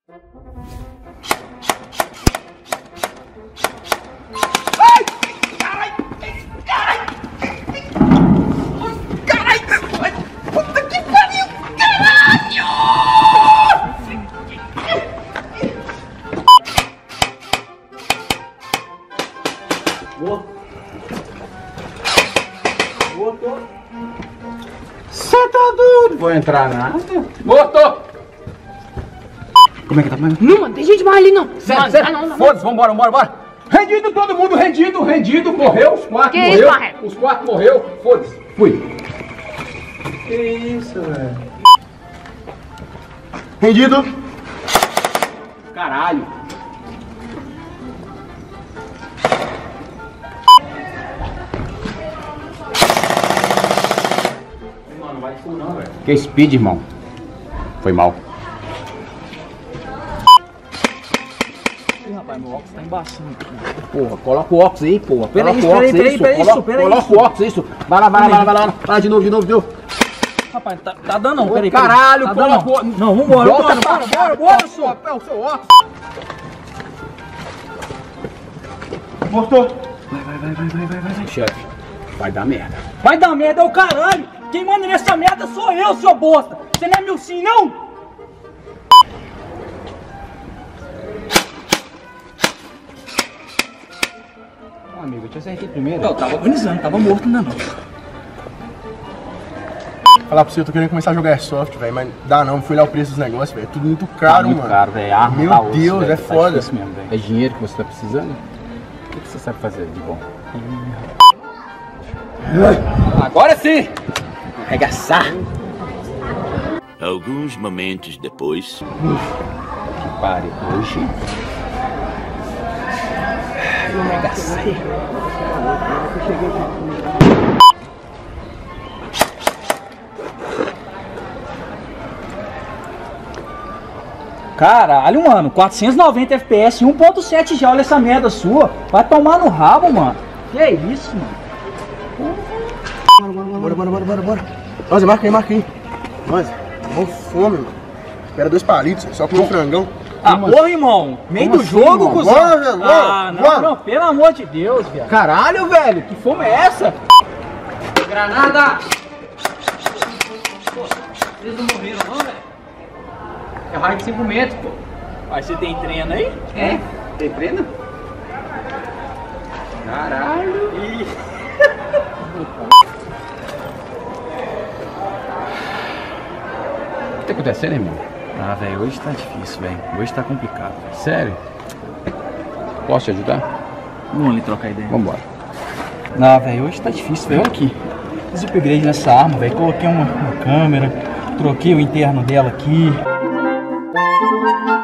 Ai! Caralho! Caralho! Caralho! Puta que pariu! Caralho! Boa. Botou. Você tá doido? Vou entrar nada. Botou. Como é que tá? Não, mano, tem gente mais ali não. Sério, sério? Não. Foda-se, vambora. Rendido todo mundo, rendido. Morreu, os quatro Que morreu. isso, Os quatro morreu. Foda-se, fui. Que isso, velho? Rendido. Caralho. Mano, não vai full não, velho. Que speed, irmão. Foi mal. Ih, rapaz, meu óculos tá embaçando. Porra, coloca o óculos aí, porra. Peraí, Coloca o óculos, peraí. Coloca o óculos, isso. Vai lá. Vai de novo. Rapaz, tá dando não, peraí. Caralho, tá coloca o... Não, vambora, senhor. É o seu óculos. Mortou. Vai. Chefe, vai dar merda. Vai dar merda é o caralho. Quem manda nessa merda sou eu, seu bosta. Você não é meu sim, não? Amigo, eu te acertei primeiro. Eu tava agonizando, tava morto ainda não. Falar pra você, eu tô querendo começar a jogar Airsoft, velho, mas dá não, fui olhar o preço dos negócios, velho, é tudo muito caro, Muito mano. caro, velho. Arma, Meu tá osso, Deus, velho, é tá foda. difícil mesmo, velho. É dinheiro que você tá precisando? O que você sabe fazer de bom? Agora sim! Arregaçar! Alguns momentos depois. Que pare hoje. Eu arregacei. Caralho, mano, 490 FPS, 1.7 já, olha essa merda sua. Vai tomar no rabo, mano. Que isso, mano? Bora. Nossa, marca aí. Nossa, tô com fome, mano. Espera 2 palitos, só comer um frangão. Ah, porra, irmão. Meio do jogo, irmão? cuzão. Bora, velho, Ah, bora. não, pelo amor de Deus, velho. Caralho, velho, que fome é essa? Granada! Pô, eles não morreram não, velho? É raio de 5 metros, pô. Mas você tem treino aí? É? Tem treino? Caralho! Ih. O que tá acontecendo, irmão? Ah, velho, hoje tá difícil, velho. Hoje tá complicado, velho. Sério? Posso te ajudar? Vamos ali trocar ideia. Vambora. Não, velho, hoje tá difícil, velho. Olha aqui. Fiz upgrade nessa arma, velho. Coloquei uma câmera, troquei o interno dela aqui.